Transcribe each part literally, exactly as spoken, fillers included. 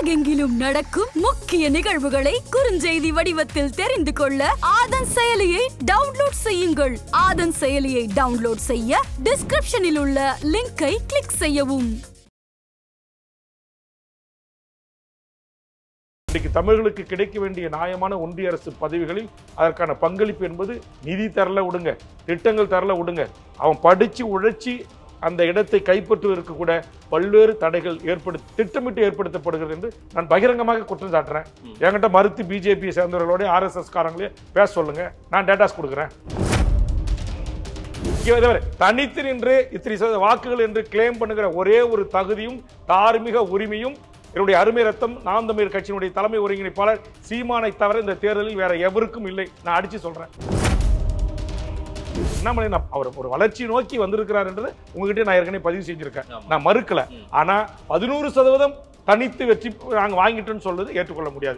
உலகெங்கிலும் நடக்கும் முக்கிய நிகழ்வுகளை குறுஞ்செய்தி வடிவத்தில் தெரிந்து கொள்ள ஆதன் செயலியை டவுன்லோட் செய்யுங்கள். ஆதன் செயலியை டவுன்லோட் செய்ய டிஸ்கிரிப்ஷனில் உள்ள லிங்கை கிளிக் செய்யவும். இன்றைக்கு தமிழர்களுக்கு கிடைக்க வேண்டிய நியாயமான ஒன்றிய அரசு பதவிகளில் அதற்கான பங்களிப்பு என்பது நிதி தரல விடுங்க, திட்டங்கள் தரல விடுங்க, அவன் படிச்சு உழைச்சி அந்த இடத்தை கைப்பற்றுவதற்கு கூட பல்வேறு தடைகள் ஏற்படுத்தி திட்டமிட்டு ஏற்படுத்தப்படுகிறது என்று நான் பகிரங்கமாக குற்றம் சாட்டுறேன். என்கிட்ட மறுத்து பிஜேபியை சேர்ந்தவர்களோட ஆர்எஸ்எஸ் காரங்களே பேச சொல்லுங்க, நான் டேட்டாஸ் கொடுக்குறேன். தனித்து நின்று இத்தனை சதவீத வாக்குகள் என்று கிளைம் பண்ணுகிற ஒரே ஒரு தகுதியும் தார்மீக உரிமையும் என்னுடைய அருமை ரத்தம் நாம் தமிழர் கட்சியினுடைய தலைமை ஒருங்கிணைப்பாளர் சீமானை தவிர இந்த தேர்தலில் வேற எவருக்கும் இல்லை. நான் அடிச்சு சொல்றேன். என்ன அவர் ஒரு வளர்ச்சி நோக்கி வந்திருக்கிறார் என்றது உங்ககிட்ட நான் ஏற்கனவே பதிவு செஞ்சிருக்கேன், நான் மறுக்கல. ஆனா பதினோரு சதவீதம் தனித்து வெற்றி நாங்க வாங்கிட்டோம்னு சொல்றது ஏற்றுக்கொள்ள முடியாது.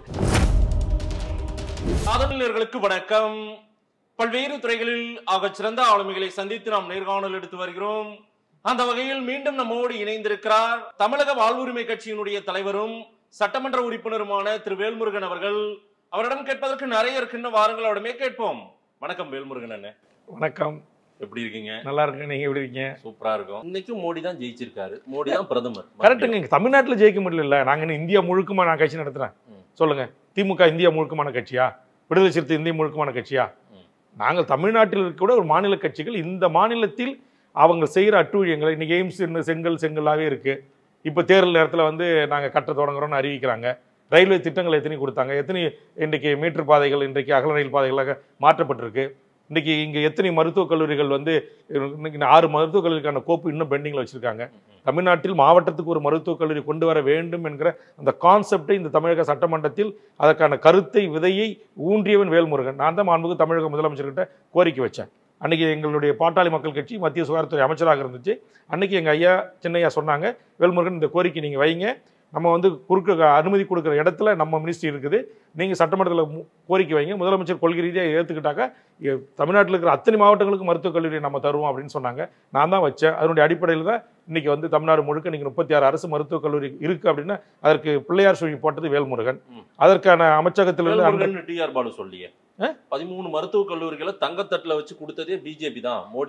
சாதனையாளர்களுக்கு வணக்கம். பல்வேறு துறைகளில் ஆக சிறந்த ஆளுமைகளை சந்தித்து நாம் நேர்காணல் எடுத்து வருகிறோம். அந்த வகையில் மீண்டும் நம்மோடு இணைந்திருக்கிறார் தமிழக வாழ்வுரிமை கட்சியினுடைய தலைவரும் சட்டமன்ற உறுப்பினருமான திரு வேல்முருகன் அவர்கள். அவரிடம் கேட்பதற்கு நிறைய இருக்குன்னு வாருங்கள், அவரிடமே கேட்போம். வணக்கம் வேல்முருகன் அண்ணே. வணக்கம், எப்படி இருக்கீங்க? நல்லா இருக்கு, நீங்க எப்படி இருக்கீங்க? சூப்பரா இருக்கும். இன்னைக்கும் மோடி தான் ஜெயிச்சிருக்காரு, மோடி தான் பிரதமர். கரெக்டுங்க. தமிழ்நாட்டில் ஜெயிக்க முடியல, நாங்க இந்தியா முழுக்கமா நான் கட்சி நடத்துறேன். சொல்லுங்க, திமுக இந்தியா முழுக்கமான கட்சியா? விடுதலை சிறுத்தை இந்தியா முழுக்கமான கட்சியா? நாங்கள் தமிழ்நாட்டில் இருக்க கூட ஒரு மாநில கட்சிகள். இந்த மாநிலத்தில் அவங்க செய்கிற அட்டூழியங்களை இன்னைக்கு எய்ம்ஸ் செங்கல் செங்கலாகவே இருக்கு. இப்போ தேர்தல் நேரத்தில் வந்து நாங்கள் கட்ட தொடங்குறோம்னு அறிவிக்கிறாங்க. ரயில்வே திட்டங்கள் எத்தனை கொடுத்தாங்க, எத்தனை இன்றைக்கு மீட்டர் பாதைகள் இன்றைக்கு அகல ரயில் பாதைகளாக மாற்றப்பட்டிருக்கு. இன்றைக்கி இங்கே எத்தனை மருத்துவக் கல்லூரிகள் வந்து இன்னைக்கு ஆறு மருத்துவக் கல்லூரிக்கான கோப்பு இன்னும் பெண்டிங்கில் வச்சுருக்காங்க. தமிழ்நாட்டில் மாவட்டத்துக்கு ஒரு மருத்துவக் கல்லூரி கொண்டு வர வேண்டும் என்கிற அந்த கான்செப்டை இந்த தமிழக சட்டமன்றத்தில் அதற்கான கருத்தை விதையை ஊன்றியவன் வேல்முருகன். நான் தான் மாண்புமிகு தமிழக முதலமைச்சர்கிட்ட கோரிக்கை வச்சேன். அன்றைக்கி எங்களுடைய பாட்டாளி மக்கள் கட்சி மத்திய சுகாதாரத்துறை அமைச்சராக இருந்துச்சு. அன்றைக்கி எங்கள் ஐயா சின்னையா சொன்னாங்க, வேல்முருகன் இந்த கோரிக்கை நீங்கள் வைங்க, நம்ம வந்து குறுக்க அனுமதி கொடுக்குற இடத்துல நம்ம மினிஸ்ட்ரி இருக்குது, நீங்கள் சட்டமன்றத்தில் கோரிக்கை வைங்க, முதலமைச்சர் கொள்கை ரீதியாக ஏற்றுக்கிட்டாக்க தமிழ்நாட்டில் இருக்கிற அத்தனை மாவட்டங்களுக்கு மருத்துவக் கல்லூரியை நம்ம தருவோம் அப்படின்னு சொன்னாங்க. நான் தான் வச்சேன். அதனுடைய அடிப்படையில் தான் இன்றைக்கி வந்து தமிழ்நாடு முழுக்க இன்றைக்கி முப்பத்தி ஆறு அரசு மருத்துவக் கல்லூரி இருக்குது அப்படின்னா அதற்கு பிள்ளையார் சுழி போட்டது வேல்முருகன். அதற்கான அமைச்சகத்திலிருந்து டிஆர் பாலு சொல்லியே பதிமூணு மருத்துவக் கல்லூரிகளை தங்கத்தட்டுல வச்சு கொடுத்ததே பிஜேபி தான், மோடி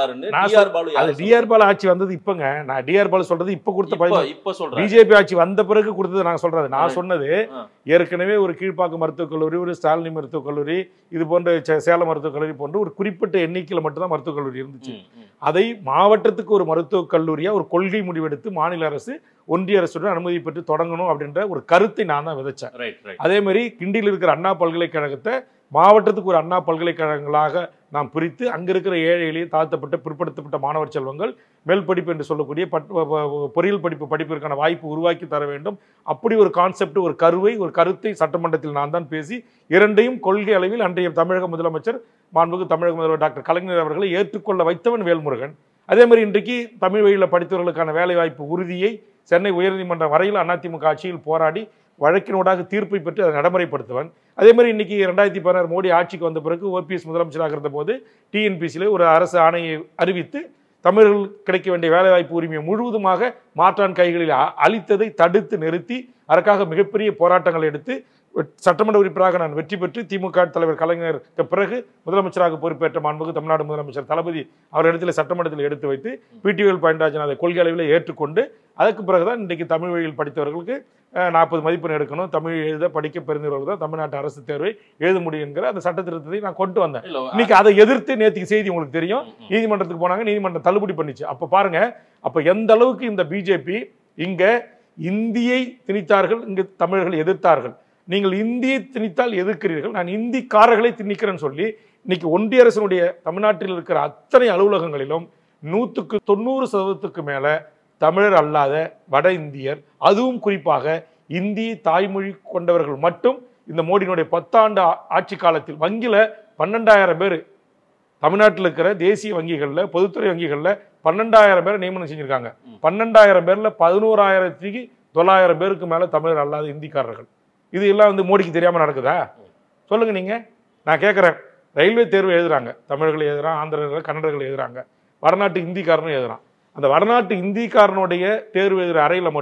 தான். டிஆர் பாலு ஆட்சி வந்தது இப்பங்க. நான் டிஆர் பாலு சொல்றது இப்ப கொடுத்த இப்ப சொல்றேன். பிஜேபி ஆட்சி வந்த பிறகு கொடுத்தது நான் சொல்றது. நான் சொன்னது ஏற்கனவே ஒரு கீழ்ப்பாக்கம் மருத்துவக் கல்லூரி, ஒரு ஸ்டாலினி மருத்துவக் கல்லூரி, இது போன்ற சேலம் மருத்துவக் கல்லூரி போன்ற ஒரு குறிப்பிட்ட எண்ணிக்கையில் மட்டும்தான் மருத்துவக் கல்லூரி இருந்துச்சு. அதை மாவட்டத்துக்கு ஒரு மருத்துவக் கல்லூரியா ஒரு கொள்கை முடிவெடுத்து மாநில அரசு ஒன்றிய அரசுடன் அனுமதி பெற்று தொடங்கணும் அப்படின்ற ஒரு கருத்தை நான் தான் விதைச்சேன். அதே மாதிரி கிண்டியில் இருக்கிற அண்ணா பல்கலைக்கழகத்தை மாவட்டத்துக்கு ஒரு அண்ணா பல்கலைக்கழகங்களாக நாம் பிரித்து அங்கே இருக்கிற ஏழை எளிய தாழ்த்தப்பட்ட பிற்படுத்தப்பட்ட மாணவர் செல்வங்கள் மேல் படிப்பு என்று சொல்லக்கூடிய பொறியியல் படிப்பு படிப்பிற்கான வாய்ப்பு உருவாக்கி தர வேண்டும். அப்படி ஒரு கான்செப்ட், ஒரு கருவை, ஒரு கருத்தை சட்டமன்றத்தில் நான் தான் பேசி இரண்டையும் கொள்கை அளவில் அன்றைய தமிழக முதலமைச்சர் மாண்புமிகு தமிழக முதல்வர் டாக்டர் கலைஞர் அவர்களை ஏற்றுக்கொள்ள வைத்தவன் வேல்முருகன். அதே மாதிரி இன்றைக்கு தமிழ் வழியில் படித்தவர்களுக்கான வேலைவாய்ப்பு உறுதியை சென்னை உயர்நீதிமன்றம் வரையில் அதிமுக ஆட்சியில் போராடி வழக்கினோடாக தீர்ப்பை பெற்று அதை நடைமுறைப்படுத்துவன். அதே மாதிரி இன்னைக்கு ரெண்டாயிரத்தி பதினாறு மோடி ஆட்சிக்கு வந்த பிறகு ஓபிஎஸ் முதலமைச்சராக இருந்த போது டிஎன்பிசியில் ஒரு அரசு ஆணையை அறிவித்து தமிழர்கள் கிடைக்க வேண்டிய வேலைவாய்ப்பு உரிமையை முழுவதுமாக மாற்றான் கைகளில் அளித்ததை தடுத்து நிறுத்தி அதற்காக மிகப்பெரிய போராட்டங்கள் எடுத்து சட்டமன்ற உறுப்பினராக நான் வெற்றி பெற்று திமுக தலைவர் கலைஞருக்கு பிறகு முதலமைச்சராக பொறுப்பேற்ற மாண்புமிகு தமிழ்நாடு முதலமைச்சர் தளபதி அவரிடத்தில் சட்டமன்றத்தில் எடுத்து வைத்து பிடிஎல் பாயிண்டாஜன் அதை கொள்கை அளவில் ஏற்றுக்கொண்டு அதற்கு பிறகுதான் இன்றைக்கு தமிழ் வழியில் படித்தவர்களுக்கு நாற்பது மதிப்பெண் எடுக்கணும், தமிழ் எழுத படிக்க பெருந்தவர்கள் தான் தமிழ்நாட்டு அரசு தேர்வை எழுத முடியும் என்கிற அந்த சட்ட திருத்தத்தை நான் கொண்டு வந்தேன். இன்னைக்கு அதை எதிர்த்து நேற்றுக்கு செய்தி உங்களுக்கு தெரியும், நீதிமன்றத்துக்கு போனாங்க, நீதிமன்றம் தள்ளுபடி பண்ணிச்சு. அப்ப பாருங்க, அப்ப எந்த அளவுக்கு இந்த பிஜேபி இங்க இந்தியை திணித்தார்கள், இங்கு தமிழர்கள் எதிர்த்தார்கள். நீங்கள் இந்தியை திணித்தால் எதிர்க்கிறீர்கள், நான் இந்திக்காரர்களை திணிக்கிறேன்னு சொல்லி இன்னைக்கு ஒன்றிய அரசினுடைய தமிழ்நாட்டில் இருக்கிற அத்தனை அலுவலகங்களிலும் நூற்றுக்கு தொண்ணூறு சதவீதத்துக்கு மேல தமிழர் அல்லாத வட இந்தியர், அதுவும் குறிப்பாக இந்தி தாய்மொழி கொண்டவர்கள் மட்டும் இந்த மோடியினுடைய பத்தாண்டு ஆட்சி காலத்தில் வங்கியில பன்னெண்டாயிரம் பேர் தமிழ்நாட்டில் இருக்கிற தேசிய வங்கிகளில் பொதுத்துறை வங்கிகளில் பன்னெண்டாயிரம் பேரை நியமனம் செஞ்சிருக்காங்க. பன்னெண்டாயிரம் பேர்ல பதினோராயிரத்துக்கு தொள்ளாயிரம் பேருக்கு மேல தமிழர் அல்லாத இந்திக்காரர்கள். இது எல்லாம் வந்து மோடிக்கு தெரியாம நடக்குதா? சொல்லுங்க நீங்க. நான் கேட்கிறேன், ரயில்வே தேர்வு எழுதுறாங்க, தமிழர்கள் எழுதுறான், ஆந்திரர்கள் கன்னடர்கள் எழுதுறாங்க, வடநாட்டு இந்திக்காரனும் எழுதுறான். அந்த வடநாட்டு இந்திக்காரனுடைய தேர்வு எழுதுகிற அறையில மட்டும்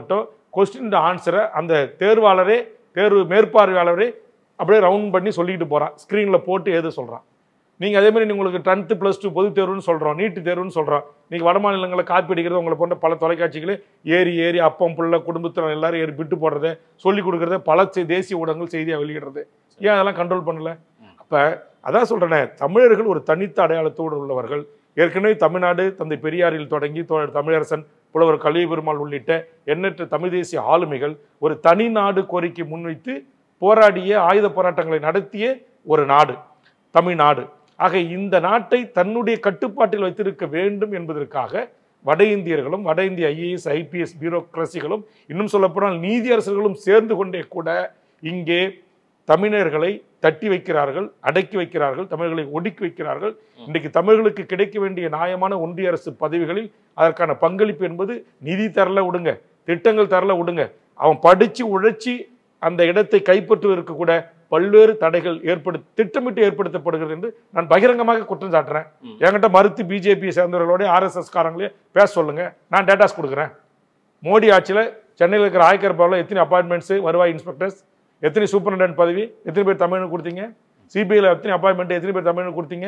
கொஸ்டின் ஆன்சரை அந்த தேர்வாளரே தேர்வு மேற்பார்வையாளரே அப்படியே ரவுண்ட் பண்ணி சொல்லிட்டு போகிறான், ஸ்க்ரீனில் போட்டு எழுத சொல்கிறான். நீங்கள் அதே மாதிரி உங்களுக்கு டென்த்து ப்ளஸ் டூ பொது தேர்வுன்னு சொல்கிறோம், நீட்டு தேர்வுன்னு சொல்கிறோம். நீங்கள் வட மாநிலங்களை காப்பி அடிக்கிறது உங்களை போன்ற பல தொலைக்காட்சிகளே ஏறி ஏறி அப்பம் புள்ள குடும்பத்தில் எல்லாரும் ஏறி விட்டு போடுறத சொல்லிக் கொடுக்குறத பல தேசிய ஊடகங்கள் செய்தியாக வெளியிடுறது. ஏன் அதெல்லாம் கண்ட்ரோல் பண்ணலை? அப்போ அதான் சொல்கிறேனே, தமிழர்கள் ஒரு தனித்த அடையாளத்தோடு உள்ளவர்கள். ஏற்கனவே தமிழ்நாடு தந்தை பெரியாரில் தொடங்கி தமிழரசன், புலவர் கலிய பெருமாள் உள்ளிட்ட எண்ணற்ற தமிழ் தேசிய ஆளுமைகள் ஒரு தனி நாடு கோரிக்கை முன்வைத்து போராடிய ஆயுத போராட்டங்களை நடத்திய ஒரு நாடு தமிழ்நாடு. ஆக இந்த நாட்டை தன்னுடைய கட்டுப்பாட்டில் வைத்திருக்க வேண்டும் என்பதற்காக வட இந்தியர்களும் வட இந்திய ஐஏஎஸ் ஐபிஎஸ் பியூரோக்ரசிகளும் இன்னும் சொல்லப்போனால் நீதியரசர்களும் சேர்ந்து கொண்டே கூட இங்கே தமிழர்களை தட்டி வைக்கிறார்கள், அடக்கி வைக்கிறார்கள், தமிழர்களை ஒடுக்கி வைக்கிறார்கள். இன்றைக்கு தமிழர்களுக்கு கிடைக்க வேண்டிய நியாயமான ஒன்றிய அரசு பதவிகளில் அதற்கான பங்களிப்பு என்பது நிதி தரல விடுங்க, திட்டங்கள் தரல விடுங்க, அவன் படிச்சு உழைச்சி அந்த இடத்தை கைப்பற்றுவதற்கு கூட பல்வேறு தடைகள் ஏற்படுத்த திட்டமிட்டு ஏற்படுத்தப்படுகிறது என்று நான் பகிரங்கமாக குற்றம் சாட்டுறேன். என்கிட்ட மறுத்து பிஜேபியை சேர்ந்தவர்களோட ஆர்எஸ்எஸ் காரங்களே பேச சொல்லுங்க, நான் டேட்டாஸ் கொடுக்குறேன். மோடி ஆட்சியில் சென்னையில் இருக்கிற ஆய்கர் பவனில் எத்தனை அப்பாயின்மெண்ட்ஸ், வருவாய் இன்ஸ்பெக்டர்ஸ், எத்தனை சூப்பரண்டன்ட் பதவி, எத்தனை பேர் தமிழனுக்கு கொடுத்தீங்க? சிபிஐல எத்தனை அப்பாயின்மெண்ட், எத்தனை பேர் தமிழனுக்கு கொடுத்தீங்க?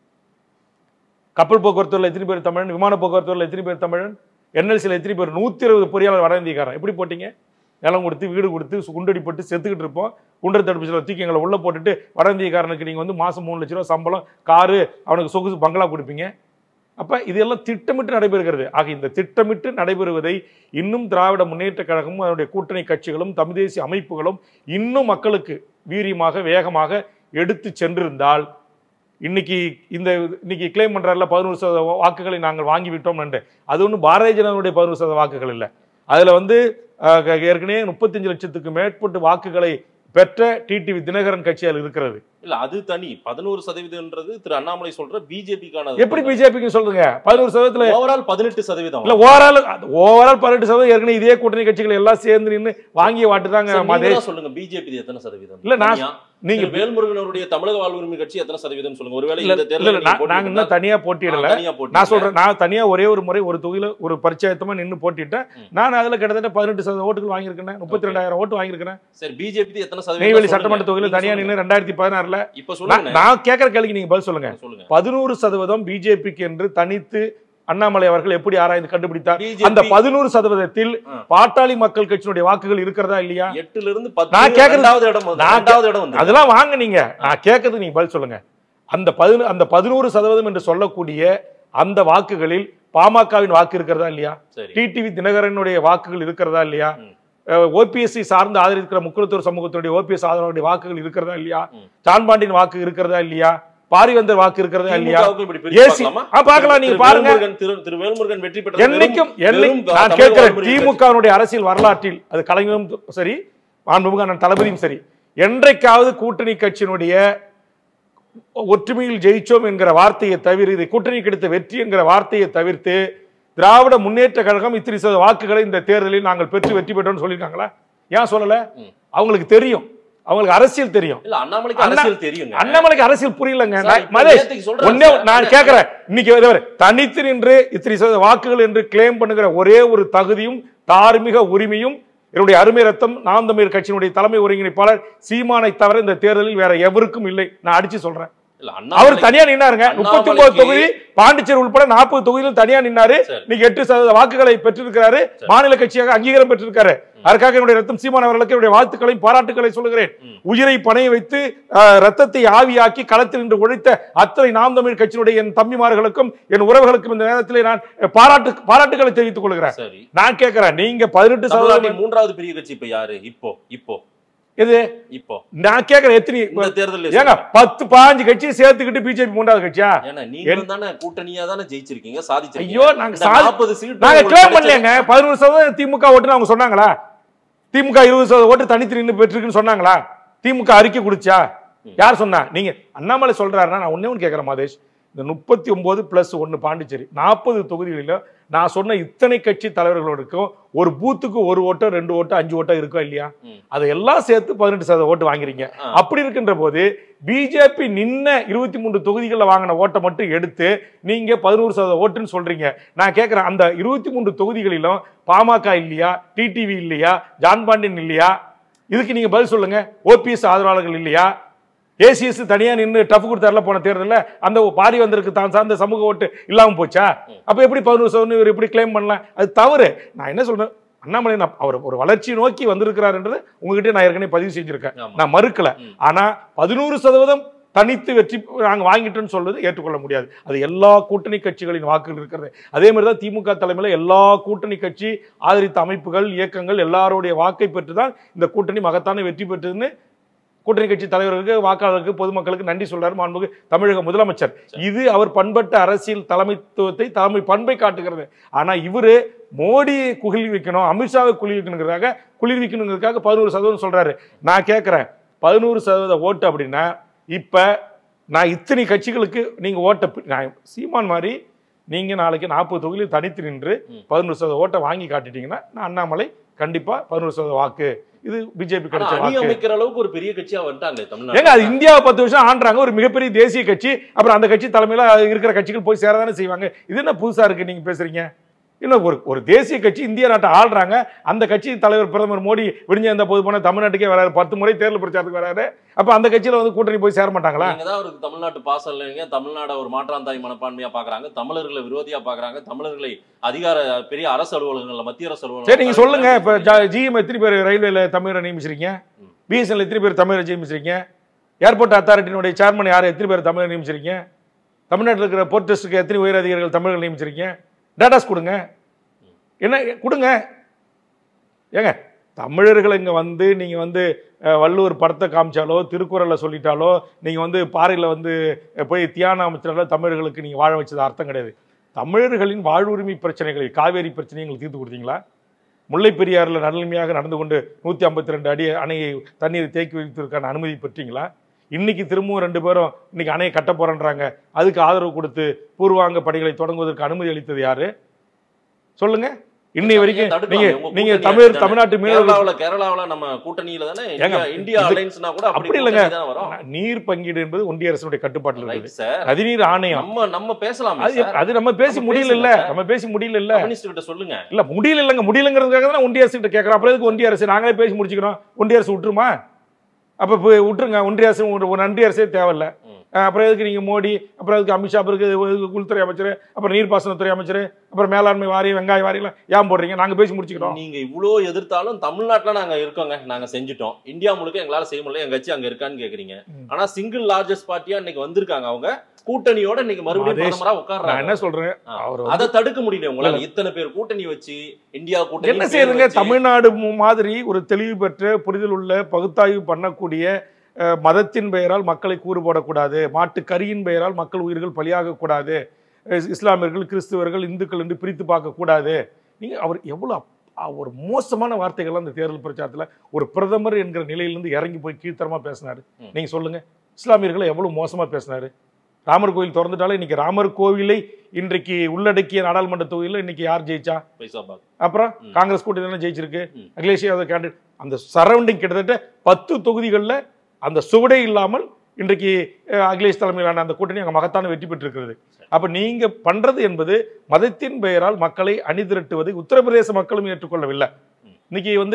கப்பல் போக்குவரத்துல எத்தனை பேர் தமிழன்? விமான போக்குவரத்துல எத்தனை பேர் தமிழன்? என்எல்சியில் எத்தனை பேர்? நூற்றி இருபது பொறியாளர் வட இந்தியக்காரன். எப்படி போட்டீங்க? நிலம் கொடுத்து வீடு கொடுத்து குண்டடி போட்டு செத்துக்கிட்டு இருப்போம். குண்டர் தடுப்பு தூக்கி எங்களை உள்ள போட்டுட்டு வட இந்தியக்காரனுக்கு நீங்கள் வந்து மாதம் மூணு லட்ச ரூபா சம்பளம், காரு, அவனுக்கு சொகுசு பங்களா கொடுப்பீங்க. அப்போ இதெல்லாம் திட்டமிட்டு நடைபெறுகிறது. ஆக இந்த திட்டமிட்டு நடைபெறுவதை இன்னும் திராவிட முன்னேற்ற கழகமும் அதனுடைய கூட்டணி கட்சிகளும் தமிழ் தேசிய அமைப்புகளும் இன்னும் மக்களுக்கு வீரியமாக வேகமாக எடுத்து சென்றிருந்தால் இன்னைக்கு இந்த இன்னைக்கு கிளைம் பண்றாருல பதினோரு சதவீத வாக்குகளை நாங்கள் வாங்கிவிட்டோம் என்று, அது ஒன்றும் பாரதிய ஜனதாவுடைய பதினோரு சதவீத வாக்குகள் இல்லை. அதில் வந்து ஏற்கனவே முப்பத்தஞ்சு லட்சத்துக்கு மேற்பட்டு வாக்குகளை பெற்ற டிடிவி தினகரன் கட்சியால் இருக்கிறது. இல்ல அது தனி. பதினோரு சதவீதம்ன்றது திரு அண்ணாமலை சொல்ற பிஜேபிக்கான. எப்படி பிஜேபிக்கு சொல்லுங்க? பதினோரு சதவீதத்துல ஓவரால் பதினெட்டு சதவீதம் இல்ல, ஓவரால் ஓவரால் பதினெட்டு சதவீதம் ஏற்கனவே இதே கூட்டணி கட்சிகள் எல்லாம் சேர்ந்து நின்று வாங்கிய வாட்டு தாங்க. சொல்லுங்க பிஜேபி எத்தனை சதவீதம்? இல்ல நான் நீங்க வேல்முருகன் அவருடைய தமிழக வாழ்வுரிமை கட்சி எத்தனை சதவீதம் சொல்லுங்க. ஒருவேளை இந்த தேர்தல் நாங்க இன்னும் தனியா போட்டியிடல. நான் சொல்றேன், நான் தனியா ஒரே ஒரு முறை ஒரு தொகுதியில ஒரு பரிச்சயத்தமா நின்று போட்டிட்டேன். நான் அதுல கிட்டத்தட்ட பதினெட்டு சதவீத ஓட்டுகள் வாங்கியிருக்கேன். முப்பத்தி ரெண்டாயிரம் ஓட்டு வாங்கியிருக்கேன். சரி, பிஜேபி எத்தனை சதவீதம்? நெய்வேலி சட்டமன்ற தொகுதியில தனியா நின்று ரெண்டாயிரத்தி பதினாறுல. இப்ப சொல்லுங்க, நான் கேட்கிற கேள்விக்கு நீங்க பதில் சொல்லுங்க. பதினோரு சதவீதம் பிஜேபிக்கு என்று தனித்து அண்ணாமலை அவர்கள் எப்படி ஆராய்ந்து கண்டுபிடித்தார்? அந்த பதினோரு சதவீதத்தில் பாட்டாளி மக்கள் கட்சியினுடைய வாக்குகள் இருக்கிறதா இல்லையா? எட்டுல இருந்து நான் கேட்கறது அதெல்லாம் வாங்க. நீங்க நான் கேட்கறது நீங்க பதில் சொல்லுங்க. அந்த பதினு அந்த பதினோரு சதவீதம் என்று சொல்லக்கூடிய அந்த வாக்குகளில் பாமகவின் வாக்கு இருக்கிறதா இல்லையா? டிடிவி தினகரனுடைய வாக்குகள் இருக்கிறதா இல்லையா? ஓபிஎஸ்சி சார்ந்து ஆதரிக்கிற முக்குளத்தூர் சமூகத்தினுடைய ஓபிஎஸ் ஆதரவுடைய வாக்குகள் இருக்கிறதா இல்லையா? சான்பாண்டின் வாக்கு இருக்கிறதா இல்லையா? பாரிவந்தர் வாக்கு இருக்கிறதா இல்லையா? பார்க்கலாம், நீங்க பாருங்க. திரு வேல்முருகன் வெற்றி பெற்ற என்னைக்கும் நான் கேட்கிறேன், திமுகவினுடைய அரசியல் வரலாற்றில் அது கலைஞரும் சரி, மாண்புமிகு தளபதியும் சரி, என்றைக்காவது கூட்டணி கட்சியினுடைய ஒற்றுமையில் ஜெயிச்சோம் என்கிற வார்த்தையை தவிர, இதை கூட்டணி கிடைத்த வெற்றி என்கிற வார்த்தையை தவிர்த்து திராவிட முன்னேற்ற கழகம் இத்தனை சதவீத வாக்குகளை இந்த தேர்தலில் நாங்கள் பெற்று வெற்றி பெற்றோம்னு சொல்லியிருக்காங்களா? ஏன் சொல்லல? அவங்களுக்கு தெரியும், அவங்களுக்கு அரசியல் தெரியும். அண்ணாமலைக்கு அரசியல் புரியலங்க. நான் கேட்கிறேன், இன்னைக்கு தனித்து நின்று இத்தனை சதவீத வாக்குகள் என்று கிளைம் பண்ணுகிற ஒரே ஒரு தகுதியும் தார்மீக உரிமையும் என்னுடைய அருமை ரத்தம் நாம் தமிழர் கட்சியினுடைய தலைமை ஒருங்கிணைப்பாளர் சீமானை தவிர இந்த தேர்தலில் வேற எவருக்கும் இல்லை. நான் அடிச்சு சொல்றேன். அவர் தனியா நின்னாருங்க. முப்பத்தி ஒன்பது தொகுதி பாண்டிச்சேரி உட்பட நாற்பது தொகுதியில் தனியா நின்னாரு. நீங்க எட்டு சதவீத வாக்குகளை பெற்றிருக்கிறாரு. மாநில கட்சியாக அங்கீகாரம் பெற்றிருக்காரு. அதற்காக என்னுடைய ரத்தம் சீமான் அவர்களுக்கு என்னுடைய வாழ்த்துக்களையும் பாராட்டுகளை சொல்லுகிறேன். உயிரை பணைய வைத்து ரத்தத்தை ஆவியாக்கி களத்தில் நின்று உழைத்த அத்தனை நாம் தமிழ் கட்சியினுடைய என் தம்பிமார்களுக்கும் என் உறவுகளுக்கும் இந்த நேரத்தில் நான் பாராட்டு பாராட்டுகளை தெரிவித்துக் கொள்கிறேன். நான் கேட்கிறேன், நீங்க பதினெட்டு சதவீதம் மூன்றாவது பெரிய கட்சி இப்ப யாரு? இப்போ இப்போ இது இப்போ நான் கேக்குறேன், எத்தனை தேர்தல் ஏங்க பத்து பாஞ்சு கட்சி சேர்த்துக்கிட்டு பிஜேபி மூன்றாவது கட்சியா? நீங்க தானே கூட்டணியா தானே ஜெயிச்சிருக்கீங்க, சாதிச்சிருக்கீங்க. ஐயோ, நாங்க நாற்பது சீட் நாங்க கிளைம் பண்ணலங்க. பதினொரு சதவீதம் திமுக ஓட்டுன்னு அவங்க சொன்னாங்களா? திமுக இருபது சதவீதம் ஓட்டு தனித்து நின்று பெற்றிருக்குன்னு சொன்னாங்களா? திமுக அறிக்கை கொடுச்சா? யார் சொன்னா? நீங்க அண்ணாமலை சொல்றாருன்னா நான் ஒண்ணே ஒன்று கேட்கிறேன் மாதேஷ், இந்த முப்பத்தி ஒன்பது பிளஸ் ஒன்று பாண்டிச்சேரி நாற்பது தொகுதிகளிலும் நான் சொன்ன இத்தனை கட்சி தலைவர்களுக்கும் ஒரு பூத்துக்கு ஒரு ஓட்டோ ரெண்டு ஓட்டோ அஞ்சு ஓட்டோ இருக்கோ இல்லையா, அதை எல்லாம் சேர்த்து பதினெட்டு சதவீத ஓட்டு வாங்குறீங்க. அப்படி இருக்கின்ற போது பிஜேபி நின்ன இருபத்தி மூன்று தொகுதிகளில் வாங்கின ஓட்டை மட்டும் எடுத்து நீங்க பதினோரு சதவீத ஓட்டுன்னு சொல்றீங்க. நான் கேட்கிறேன், அந்த இருபத்தி மூன்று தொகுதிகளிலும் பாமக இல்லையா, டிடிவி இல்லையா, ஜான் பாண்டியன் இல்லையா? இதுக்கு நீங்க பதில் சொல்லுங்க. ஓபிஎஸ் ஆதரவாளர்கள் இல்லையா? ஏசிஎஸ் தனியா நின்று டஃப் கொடுத்தாருல போன தேர்தலில், அந்த பாரி வந்திருக்கு தான் சார்ந்த சமூக ஓட்டு இல்லாம போச்சா? அப்ப எப்படி பதினோரு சதவீதம் எப்படி கிளைம் பண்ணலாம்? அது தவறு. நான் என்ன சொல்றேன், அண்ணாமலை அவர் ஒரு வளர்ச்சி நோக்கி வந்திருக்கிறாருன்றது உங்ககிட்ட நான் ஏற்கனவே பதிவு செஞ்சிருக்கேன், நான் மறுக்கல. ஆனா பதினோரு சதவீதம் தனித்து வெற்றி நாங்கள் வாங்கிட்டோன்னு சொல்றது ஏற்றுக்கொள்ள முடியாது. அது எல்லா கூட்டணி கட்சிகளின் வாக்குகள் இருக்கிறது. அதே மாதிரி தான் திமுக தலைமையில் எல்லா கூட்டணி கட்சி ஆதரித்த அமைப்புகள் இயக்கங்கள் எல்லாருடைய வாக்கை பெற்று தான் இந்த கூட்டணி மகத்தான வெற்றி பெற்றதுன்னு கூட்டணி கட்சி தலைவர்களுக்கு வாக்காளர்களுக்கு பொதுமக்களுக்கு நன்றி சொல்றாரு மாண்புமிகு தமிழக முதலமைச்சர். இது அவர் பண்பட்ட அரசியல் தலைமைத்துவத்தை தலைமை பண்பை காட்டுகிறது. ஆனா இவரு மோடியை குளிர் வைக்கணும், அமித்ஷாவை குளிர் வைக்கணுங்கிறதுக்காக குளிர் வைக்கணுங்கிறதுக்காக பதினோரு சதவீதம் சொல்றாரு. நான் கேட்கிறேன், பதினோரு சதவீத ஓட்டு அப்படின்னா இப்ப நான் இத்தனை கட்சிகளுக்கு நீங்க ஓட்ட சீமான் மாதிரி நீங்க நாளைக்கு நாற்பது தொகுதியில் தனித்து நின்று பதினோரு சதவீத ஓட்டை வாங்கி காட்டிட்டீங்கன்னா நான் அண்ணாமலை கண்டிப்பா பதினோரு சதவீத வாக்கு இது பிஜேபி கிடைச்ச அமைக்கிற அளவுக்கு ஒரு பெரிய கட்சியா வந்துட்டாங்க தமிழ்நாடு. ஏங்க அது இந்தியாவை பத்து வருஷம் ஆண்டுறாங்க, ஒரு மிகப்பெரிய தேசிய கட்சி. அப்புறம் அந்த கட்சி தலைமையில இருக்கிற கட்சிகள் போய் சேரதானே செய்வாங்க. இது என்ன புதுசா இருக்கு நீங்க பேசுறீங்க? இன்னும் ஒரு ஒரு தேசிய கட்சி இந்திய நாட்டை ஆள்றாங்க. அந்த கட்சி தலைவர் பிரதமர் மோடி விடிஞ்ச அந்த போது போன தமிழ்நாட்டுக்கே வராரு, பத்து முறை தேர்தல் பிரச்சாரத்துக்கு வராரு. அப்ப அந்த கட்சியில வந்து கூட்டணி போய் சேர மாட்டாங்களா? அவருக்கு தமிழ்நாட்டு பாசம் இல்லைங்க. தமிழ்நாடு ஒரு மாற்றாந்தாய் மனப்பான்மையா பாக்குறாங்க, தமிழர்களை விரோதியா பாக்குறாங்க, தமிழர்களை அதிகார பெரிய அரசு அலுவலகங்கள்ல மத்திய அரசு அலுவலகம். சரி நீங்க சொல்லுங்க, இப்ப ஜிஎம் எத்தனை பேர் ரயில்வேல தமிழரை நியமிச்சிருக்கீங்க? பிஎஸ்என்எல் எத்தனை பேர் தமிழரை நியமிச்சிருக்கீங்க? ஏர்போர்ட் அத்தாரிட்டியினுடைய சேர்மன் யாரை எத்தனை பேர் தமிழரை நியமிச்சிருக்கீங்க? தமிழ்நாட்டில் இருக்கிற போர்ட் ட்ரஸ்ட்டுக்கு எத்தனை உயர் அதிகாரிகள் தமிழர்கள் நியமிச்சிருக்கீங்க? டேட்டாஸ் கொடுங்க, என்ன கொடுங்க. ஏங்க தமிழர்கள் இங்கே வந்து நீங்கள் வந்து வள்ளுவர் படத்தை காமிச்சாலோ திருக்குறளை சொல்லிட்டாலோ நீங்கள் வந்து பாறையில் வந்து போய் தியானம் அமைச்சாலோ தமிழர்களுக்கு நீங்கள் வாழ வச்சது அர்த்தம் கிடையாது. தமிழர்களின் வாழ்வுரிமை பிரச்சனைகளை, காவேரி பிரச்சனையை எங்களுக்கு தீர்த்து கொடுத்தீங்களா? முல்லை பெரியாறில் நடுநிலைமையாக நடந்து கொண்டு நூற்றி ஐம்பத்தி ரெண்டு அடி அணையை தண்ணீரை தேக்கி வைப்பதற்கான அனுமதி பெற்றீங்களா? இன்னைக்கு திரும்பவும் ரெண்டு பேரும் இன்னைக்கு அணையை கட்ட போறேன்றாங்க. அதுக்கு ஆதரவு கொடுத்து பூர்வாங்க பணிகளை தொடங்குவதற்கு அனுமதி அளித்தது யாரு சொல்லுங்க? இன்னை வரைக்கும் நீங்க நீங்க தமிழ் தமிழ்நாட்டு மீனவர்கள் கேரளாவுல நம்ம கூட்டணியில தானே இந்தியா அலையன்ஸ்னா கூட அப்படி இல்லங்க. நீர் பங்கீடு என்பது ஒன்றிய அரசுடைய கட்டுப்பாட்டில் இருக்கு. நதிநீர் ஆணையம் நம்ம நம்ம பேசலாம், அது நம்ம பேசி முடியல இல்ல நம்ம பேசி முடியல இல்ல மினிஸ்டர் கிட்ட சொல்லுங்க. இல்ல முடியல இல்லங்க, முடியலங்கிறதுக்காக தான் ஒன்றிய அரசு கிட்ட கேட்கறோம். அப்புறம் எதுக்கு ஒன்றிய அரசு? நாங்களே பேசி முடிச்சுக்கிறோம், ஒன்றிய அரசு விட்டுருமா? அப்ப விட்டுருங்க, ஒன்றிய அரசு ஒரு நன்றி அரசே தேவையில்ல. அப்புறம் எதுக்கு நீங்க மோடி, அப்புறம் அதுக்கு அமித்ஷா, அப்புறம் உள்துறை அமைச்சர், அப்புறம் நீர்ப்பாசனத்துறை அமைச்சர், அப்புறம் மேலாண்மை வாரியம், வெங்காய வாரியம் ஏன் போடுறீங்க? நாங்க பேசி முடிச்சுக்கிறோம். நீங்க இவ்வளவு எதிர்த்தாலும் தமிழ்நாட்டுல நாங்க இருக்கோங்க, நாங்க செஞ்சுட்டோம், இந்தியா முழுக்க எங்களால செய்ய முடியல, எங்க கட்சி அங்க இருக்கான்னு கேக்குறீங்க. ஆனா சிங்கிள் லார்ஜஸ்ட் பார்ட்டியா இன்னைக்கு வந்திருக்காங்க, அவங்க கூட்டணியோட இன்னைக்கு மறுபடியும் பிரதமரா உட்கார்றாங்க. நான் என்ன சொல்றேன், அதை தடுக்க முடியல உங்களால. இத்தனை பேர் கூட்டணி வச்சு இந்தியா கூட்டணி என்ன செய்யுங்க? தமிழ்நாடு மாதிரி ஒரு தெளிவு பெற்ற புரிதல் உள்ள பகுத்தாய்வு பண்ணக்கூடிய மதத்தின் பெயரால் மக்களை கூறு போடக்கூடாது, மாட்டு கரியின் பெயரால் மக்கள் உயிர்கள் பலியாகக்கூடாது, இஸ்லாமியர்கள் கிறிஸ்துவர்கள் இந்துக்கள் என்று பிரித்து பார்க்கக்கூடாது. நீங்க அவர் எவ்வளவு ஒரு மோசமான வார்த்தைகள் அந்த தேர்தல் பிரச்சாரத்தில் ஒரு பிரதமர் என்கிற நிலையிலிருந்து இறங்கி போய் கீழ்த்தரமா பேசினாரு. நீங்க சொல்லுங்க, இஸ்லாமியர்களை எவ்வளவு மோசமா பேசினாரு. ராமர் கோவில் திறந்துட்டாலும் இன்னைக்கு ராமர் கோவிலை இன்றைக்கு உள்ளடக்கிய நாடாளுமன்ற தொகுதியில் இன்னைக்கு யார் ஜெயிச்சா? அப்புறம் காங்கிரஸ் கூட்டணி ஜெயிச்சிருக்கு, அகிலேஷ் யாதவ் கேண்டிடேட். அந்த சரௌண்டிங் கிட்டத்தட்ட பத்து தொகுதிகளில் அந்த சுவடே இல்லாமல் இன்றைக்கு அகிலேஷ் தலைமையிலான அந்த கூட்டணி அங்கே மகத்தான வெற்றி பெற்றிருக்கிறது. அப்ப நீங்க பண்றது என்பது மதத்தின் பெயரால் மக்களை அணிதிரட்டுவதை உத்தரப்பிரதேச மக்களும் ஏற்றுக்கொள்ளவில்லை. இன்னைக்கு வந்து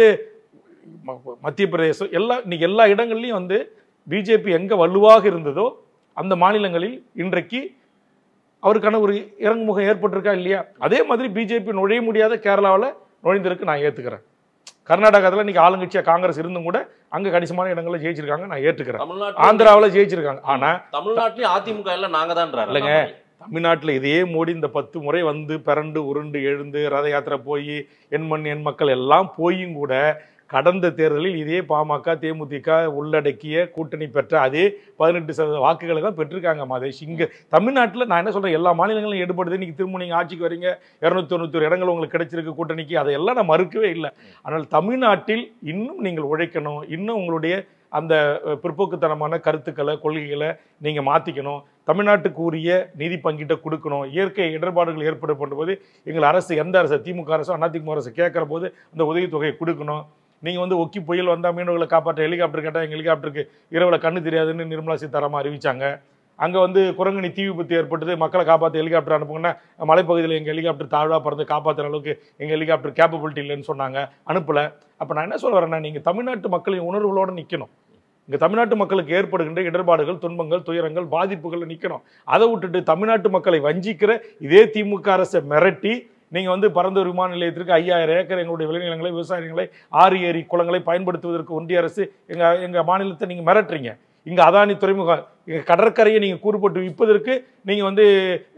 மத்திய பிரதேசம் எல்லா இன்னைக்கு எல்லா இடங்கள்லையும் வந்து பிஜேபி எங்க வலுவாக இருந்ததோ அந்த மாநிலங்களில் இன்றைக்கு அவருக்கான ஒரு இறங்குமுகம் ஏற்பட்டிருக்கா இல்லையா? அதே மாதிரி பிஜேபி நுழைய முடியாத கேரளாவில் நுழைந்திருக்கு, நான் ஏத்துக்கிறேன். கர்நாடகாவில் இன்னைக்கு ஆளுங்கட்சியா காங்கிரஸ் இருந்தும் கூட அங்க கணிசமான இடங்களை ஜெயிச்சிருக்காங்க, நான் ஏற்றுக்கிறேன். ஆந்திராவில் ஜெயிச்சிருக்காங்க. ஆனா தமிழ்நாட்டிலேயும் அதிமுக எல்லாம் நாங்க தான் இல்லைங்க. தமிழ்நாட்டில் இதே மோடி இந்த பத்து முறை வந்து பிறண்டு உருண்டு எழுந்து ரத யாத்திரை போய் எண் மண் எண் மக்கள் எல்லாம் போயும் கூட கடந்த தேர்தலில் இதே பாமக தேமுதிக உள்ளடக்கிய கூட்டணி பெற்ற அதே பதினெட்டு சதவீத வாக்குகளை தான் பெற்றிருக்காங்க மாதேஷ். இங்க தமிழ்நாட்டில் நான் என்ன சொல்றேன், எல்லா மாநிலங்களும் எடுபடுது. இன்னைக்கு திரும்ப நீங்க ஆட்சிக்கு வரீங்க, இருநூத்தி தொண்ணூத்தி ஒரு இடங்கள் உங்களுக்கு கிடைச்சிருக்கு கூட்டணிக்கு, அதையெல்லாம் நான் மறுக்கவே இல்லை. ஆனால் தமிழ்நாட்டில் இன்னும் நீங்கள் உழைக்கணும், இன்னும் உங்களுடைய அந்த பிற்போக்குத்தனமான கருத்துக்களை கொள்கைகளை நீங்க மாத்திக்கணும். தமிழ்நாட்டுக்கு உரிய நிதி பங்கீட்டை கொடுக்கணும். இயற்கை இடர்பாடுகள் ஏற்பட பண்ணும்போது எங்கள் அரசு, எந்த அரசு, திமுக அரசு அதிமுக அரசு கேட்கிற போது அந்த உதவித்தொகையை கொடுக்கணும். நீங்க வந்து ஒக்கி புயல் வந்தா மீனவர்களை காப்பாற்ற ஹெலிகாப்டர் கேட்டால் எங்கள் ஹெலிகாப்டருக்கு இரவுல கண்ணு தெரியாதுன்னு நிர்மலா சீதாராமன் அறிவிச்சாங்க. அங்கே வந்து குரங்கணி தீ விபத்து ஏற்பட்டது, மக்களை காப்பாற்ற ஹெலிகாப்டர் அனுப்புங்கன்னா மலைப்பகுதியில் எங்கள் ஹெலிகாப்டர் தாழ்வாக பறந்து காப்பாற்றுற அளவுக்கு எங்கள் ஹெலிகாப்டர் கேப்பபிலிட்டி இல்லைன்னு சொன்னாங்க, அனுப்பலை. அப்போ நான் என்ன சொல்ல வரேன்னா, நீங்கள் தமிழ்நாட்டு மக்களின் உணர்வுகளோடு நிற்கணும். இங்கே தமிழ்நாட்டு மக்களுக்கு ஏற்படுகின்ற இடர்பாடுகள், துன்பங்கள், துயரங்கள், பாதிப்புகளை நிற்கணும். அதை விட்டுட்டு தமிழ்நாட்டு மக்களை வஞ்சிக்கிற இதே திமுக அரசை மிரட்டி நீங்கள் வந்து பரந்தூர் விமான நிலையத்திற்கு ஐயாயிரம் ஏக்கர் எங்களுடைய விளைநிலங்களை, விவசாயங்களை, ஆறு ஏரி குளங்களை பயன்படுத்துவதற்கு ஒன்றிய அரசு எங்கள் எங்கள் மாநிலத்தை நீங்கள் மிரட்டுறீங்க. இங்கே அதானி துறைமுகம் கடற்கரையை நீங்கள் கூறுபட்டு விற்பதற்கு நீங்கள் வந்து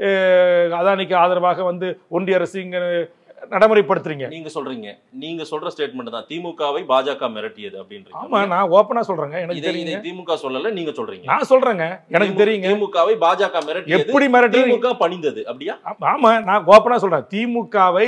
அதானிக்கு ஆதரவாக வந்து ஒன்றிய அரசு இங்கே நடைமுறைப்படுத்துறீங்க. நீங்க சொல்றீங்க, நீங்க சொல்ற ஸ்டேட்மெண்ட் தான் திமுகவை பாஜக மிரட்டியது அப்படின்றீங்க. ஆமா, நான் ஓப்பனா சொல்றேங்க. எனக்கு தெரியும் திமுக சொல்லல, நீங்க சொல்றீங்க. நான் சொல்றேங்க, எனக்கு தெரியுங்க. திமுகவை பாஜக மிரட்டியது, எப்படி மிரட்டி திமுக பணிந்தது அப்படியா? ஆமா, நான் ஓப்பனா சொல்றேன். திமுகவை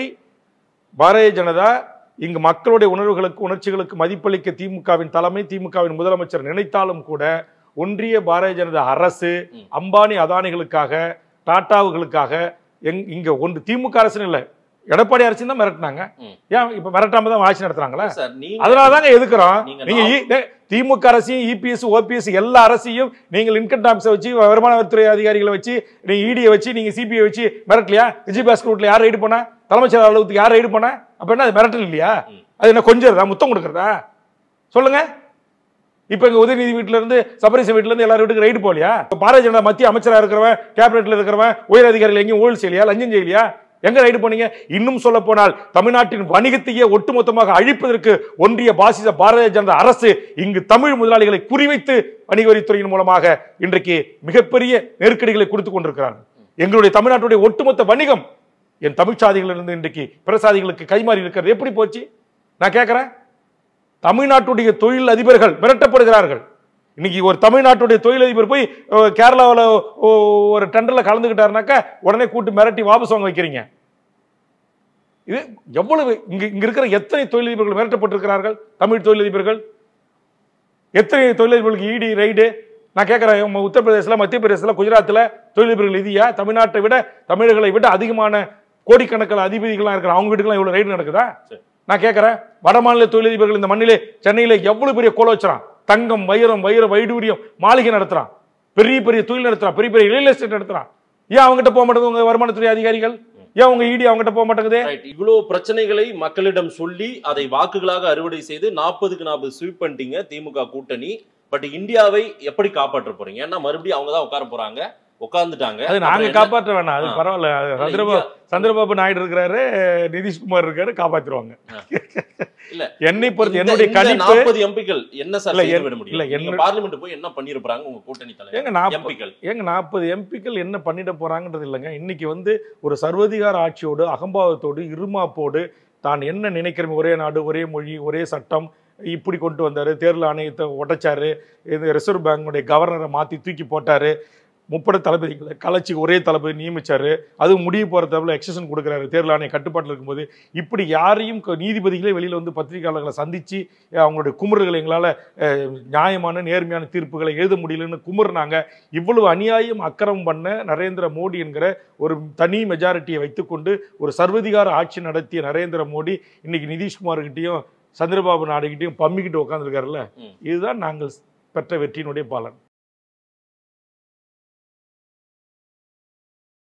பாரதிய ஜனதா இங்கு மக்களுடைய உணர்வுகளுக்கு, உணர்ச்சிகளுக்கு மதிப்பளிக்க திமுகவின் தலைமை, திமுகவின் முதலமைச்சர் நினைத்தாலும் கூட ஒன்றிய பாரதிய ஜனதா அரசு அம்பானி அதானிகளுக்காக, டாட்டாவுகளுக்காக எங் இங்க ஒன்று திமுக அரசுன்னு இல்லை, எடப்பாடி அரசு தான் மிரட்டினாங்க. ஏன் இப்ப மிரட்டாம தான் ஆட்சி நடத்துறாங்களா? அதனாலதாங்க எதுக்குறோம். நீங்க திமுக அரசையும், இபிஎஸ், ஓபிஎஸ் எல்லா அரசையும் நீங்கள் இன்கம் டாக்ஸ் வச்சு, வருமான வரித்துறை அதிகாரிகளை வச்சு, நீங்க இடியை வச்சு, நீங்க சிபிஐ வச்சு மிரட்டலையா? விஜயபாஸ்கர் வீட்டுல யார் ரைடு பண்ணா? தலைமைச் செயலாளர் அலுவலகத்துக்கு யார் ரைடு பண்ணா? அப்ப என்ன அது மிரட்டல் இல்லையா? அது என்ன கொஞ்சம் முத்தம் கொடுக்கறதா? சொல்லுங்க. இப்ப எங்க உதயநிதி வீட்டுல இருந்து, சபரிச வீட்டுல இருந்து எல்லாரும் வீட்டுக்கு ரைடு போலியா? பாரதிய ஜனதா மத்திய அமைச்சரா இருக்கிறவன், கேபினெட்ல இருக்கிறவன், உயர் அதிகாரிகள் எங்கேயும் ஊழல் செய்யலையா, லஞ்சம் செய்யலையா? எங்க ரைடு பண்ணீங்க? இன்னும் சொல்ல போனால் தமிழ்நாட்டின் வணிகத்தையே ஒட்டுமொத்தமாக அழிப்பதற்கு ஒன்றிய பாசிச பாரதிய ஜனதா அரசு இங்கு தமிழ் முதலாளிகளை குறிவைத்து வணிக வரித்துறையின் மூலமாக இன்றைக்கு மிகப்பெரிய நெருக்கடிகளை கொடுத்துக் கொண்டிருக்கிறார்கள். எங்களுடைய தமிழ்நாட்டுடைய ஒட்டுமொத்த வணிகம் என் தமிழ்ச்சாதிகளிலிருந்து இன்றைக்கு பிரசாதிகளுக்கு கைமாறி இருக்கிறது. எப்படி போச்சு? நான் கேட்கிறேன். தமிழ்நாட்டுடைய தொழில் அதிபர்கள் மிரட்டப்படுகிறார்கள். இன்னைக்கு ஒரு தமிழ்நாட்டுடைய தொழிலதிபர் போய் கேரளாவில் ஒரு டெண்டர்ல கலந்துகிட்டாருனாக்கா உடனே கூட்டு மிரட்டி வாபஸ் வாங்க வைக்கிறீங்க. இது எவ்வளவு இங்க இங்க இருக்கிற எத்தனை தொழிலதிபர்கள் மிரட்டப்பட்டிருக்கிறார்கள்? தமிழ் தொழிலதிபர்கள் எத்தனை தொழிலதிபர்களுக்கு இடி ரைடு? நான் கேட்கிறேன், உத்தரப்பிரதேசல, மத்திய பிரதேசல, குஜராத்தில் தொழிலதிபர்கள் இதியா? தமிழ்நாட்டை விட, தமிழர்களை விட அதிகமான கோடிக்கணக்கில் அதிபதிகளாக இருக்கிற அவங்க வீட்டுக்கெல்லாம் இவ்வளவு ரைடு நடக்குதா? நான் கேட்கிறேன், வட மாநில தொழிலதிபர்கள் இந்த மண்ணிலே, சென்னையில எவ்வளவு பெரிய கோல வச்சுறான், தங்கம், வைரம், வைர வைடூரியம் மாளிகை நடத்துறான், பெரிய பெரிய தொழில் நடத்துறான், பெரிய பெரிய ரியல் எஸ்டேட் நடத்துறான். ஏன் அவங்ககிட்ட போக மாட்டேங்குது உங்க வருமானத்துறை அதிகாரிகள்? ஏன் உங்க இடி அவங்ககிட்ட போக மாட்டேங்குது? இவ்வளவு பிரச்சனைகளை மக்களிடம் சொல்லி அதை வாக்குகளாக அறுவடை செய்து நாற்பதுக்கு நாற்பது ஸ்வீப் பண்ணிட்டீங்க திமுக கூட்டணி. பட் இந்தியாவை எப்படி காப்பாற்ற போறீங்க? ஏன்னா மறுபடியும் அவங்க தான் உட்கார போறாங்க, உட்கார்ந்துட்டாங்க. அது நாங்க காப்பாற்ற வேணாம், அது பரவாயில்ல. சந்திரபாபு சந்திரபாபு நாயுடு இருக்காரு, நிதிஷ்குமார் இருக்காரு, காப்பாத்திருவாங்க. இல்ல என்னை பொறுத்து என்னுடைய கணிப்பு நாற்பது எம்பிக்கள் என்ன சார் செய்ய விட முடியும்? இல்ல பார்லிமென்ட் போய் என்ன பண்ணிருப்பாங்க உங்க கூட்டணி தலைவர் எம்பிக்கள்? ஏங்க நாற்பது எம்பிக்கள் என்ன பண்ணிட போறாங்கன்றது இல்லைங்க. இன்னைக்கு வந்து ஒரு சர்வதிகார ஆட்சியோடு, அகம்பாவத்தோடு, இருமாப்போடு, தான் என்ன நினைக்கிறோம், ஒரே நாடு, ஒரே மொழி, ஒரே சட்டம், இப்படி கொண்டு வந்தாரு. தேர்தல் ஆணையத்தை உடைச்சாரு, இந்த ரிசர்வ் பேங்குடைய கவர்னரை மாத்தி தூக்கி போட்டாரு, முப்படை தளபதிகளை கலைச்சி ஒரே தளபதி நியமிச்சாரு, அது முடிவு போகிற தளவில் எக்ஸஷன் கொடுக்குறாரு தேர்தல் ஆணைய கட்டுப்பாட்டில் இருக்கும்போது. இப்படி யாரையும் நீதிபதிகளே வெளியில் வந்து பத்திரிகையாளர்களை சந்தித்து அவங்களுடைய குமுறுகளை எங்களால் நியாயமான நேர்மையான தீர்ப்புகளை எழுத முடியலன்னு குமுறுனாங்க. இவ்வளவு அநியாயம் அக்கிரமம் பண்ண நரேந்திர மோடி என்கிற ஒரு தனி மெஜாரிட்டியை வைத்துக்கொண்டு ஒரு சர்வதிகார ஆட்சி நடத்திய நரேந்திர மோடி இன்னைக்கு நிதிஷ்குமார்கிட்டையும் சந்திரபாபு நாயுடுகிட்டையும் பம்மிக்கிட்டு உட்காந்துருக்காருல்ல, இதுதான் நாங்கள் பெற்ற வெற்றியினுடைய பலன்.